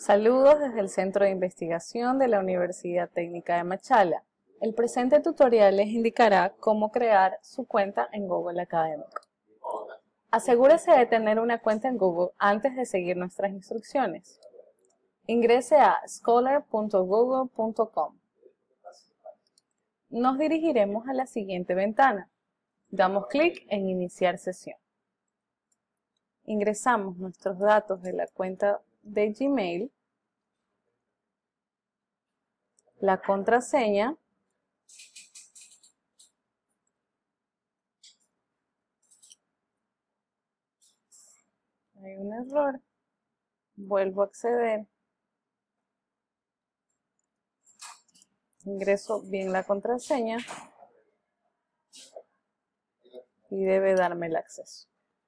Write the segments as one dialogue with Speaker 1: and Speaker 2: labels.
Speaker 1: Saludos desde el Centro de Investigación de la Universidad Técnica de Machala. El presente tutorial les indicará cómo crear su cuenta en Google Académico. Asegúrese de tener una cuenta en Google antes de seguir nuestras instrucciones. Ingrese a scholar.google.com. Nos dirigiremos a la siguiente ventana. Damos clic en Iniciar sesión. Ingresamos nuestros datos de la cuenta de Gmail, la contraseña, hay un error, vuelvo a acceder, ingreso bien la contraseña y debe darme el acceso.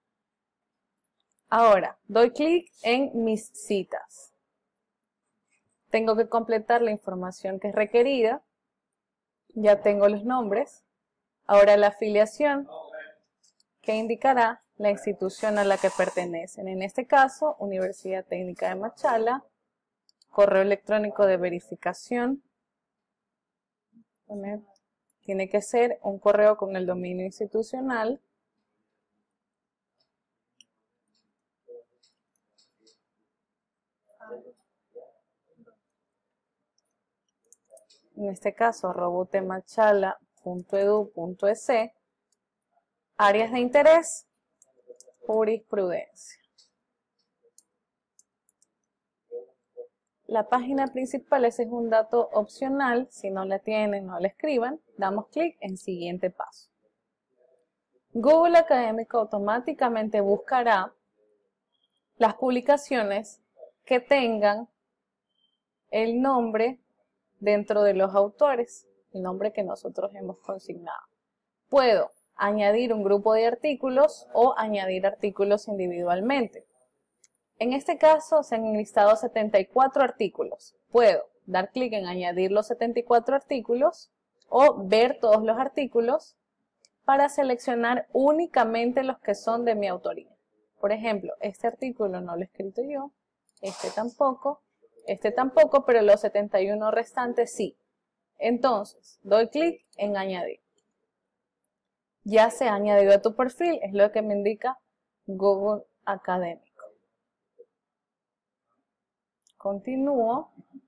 Speaker 1: Ahora, doy clic en Mis citas. Tengo que completar la información que es requerida. Ya tengo los nombres. Ahora la afiliación, que indicará la institución a la que pertenecen. En este caso, Universidad Técnica de Machala. Correo electrónico de verificación. Tiene que ser un correo con el dominio institucional. En este caso, robotemachala.edu.es. Áreas de interés, jurisprudencia. La página principal, ese es un dato opcional. Si no la tienen, no la escriban. Damos clic en Siguiente paso. Google Académico automáticamente buscará las publicaciones que tengan el nombre dentro de los autores, el nombre que nosotros hemos consignado. Puedo añadir un grupo de artículos o añadir artículos individualmente. En este caso se han enlistado 74 artículos. Puedo dar clic en añadir los 74 artículos o ver todos los artículos para seleccionar únicamente los que son de mi autoría. Por ejemplo, este artículo no lo he escrito yo, este tampoco, pero los 71 restantes sí. Entonces, doy clic en añadir. Ya se ha añadido a tu perfil, es lo que me indica Google Académico. Continúo.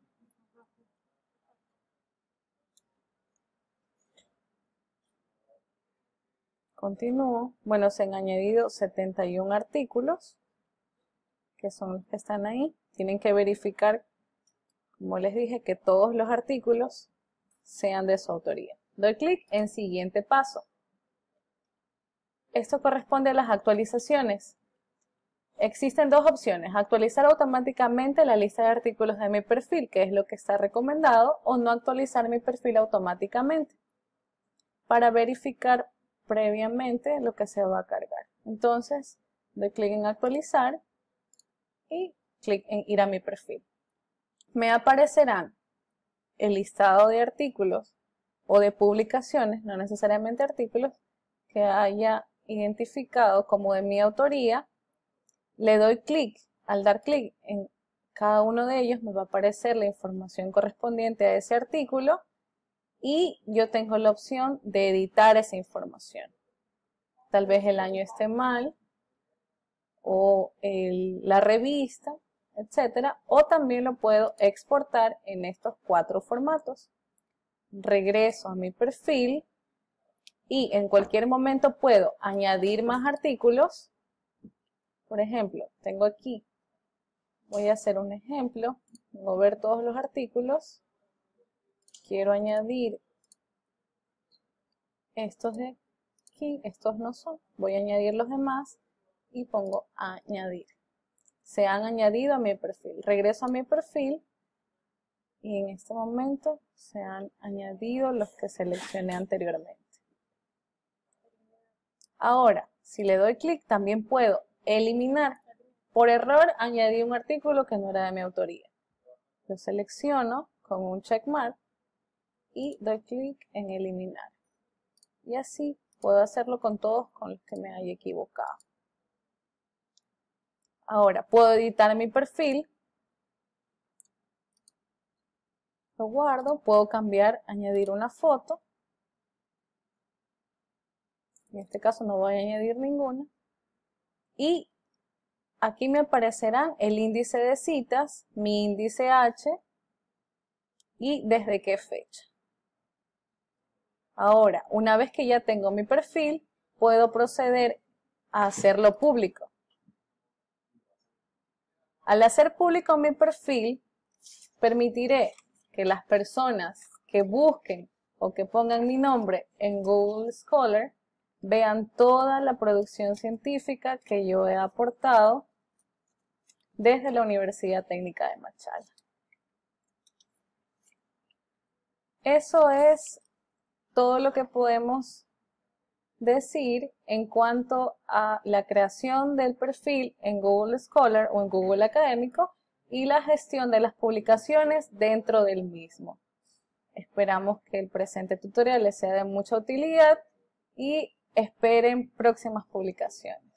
Speaker 1: Bueno, se han añadido 71 artículos, que son los que están ahí. Tienen que verificar, como les dije, que todos los artículos sean de su autoría. Doy clic en Siguiente paso. Esto corresponde a las actualizaciones. Existen dos opciones: actualizar automáticamente la lista de artículos de mi perfil, que es lo que está recomendado, o no actualizar mi perfil automáticamente, para verificar previamente lo que se va a cargar. Entonces, doy clic en actualizar y clic en ir a mi perfil. Me aparecerán el listado de artículos o de publicaciones, no necesariamente artículos, que haya identificado como de mi autoría. Le doy clic. Al dar clic en cada uno de ellos me va a aparecer la información correspondiente a ese artículo y yo tengo la opción de editar esa información. Tal vez el año esté mal o la revista, etcétera, o también lo puedo exportar en estos 4 formatos. Regreso a mi perfil y en cualquier momento puedo añadir más artículos. Por ejemplo, tengo aquí, voy a hacer un ejemplo, voy a ver todos los artículos, quiero añadir estos de aquí, estos no son, voy a añadir los demás y pongo añadir. Se han añadido a mi perfil. Regreso a mi perfil y en este momento se han añadido los que seleccioné anteriormente. Ahora, si le doy clic, también puedo eliminar. Por error añadí un artículo que no era de mi autoría. Lo selecciono con un checkmark y doy clic en eliminar. Y así puedo hacerlo con todos con los que me haya equivocado. Ahora puedo editar mi perfil Lo guardo, puedo cambiar, añadir una foto. En este caso no voy a añadir ninguna. Y aquí me aparecerán el índice de citas, mi índice H y desde qué fecha. Ahora, una vez que ya tengo mi perfil, puedo proceder a hacerlo público. Al hacer público mi perfil, permitiré que las personas que busquen o que pongan mi nombre en Google Scholar vean toda la producción científica que yo he aportado desde la Universidad Técnica de Machala. Eso es todo lo que podemos decir en cuanto a la creación del perfil en Google Scholar o en Google Académico y la gestión de las publicaciones dentro del mismo. Esperamos que el presente tutorial les sea de mucha utilidad y esperen próximas publicaciones.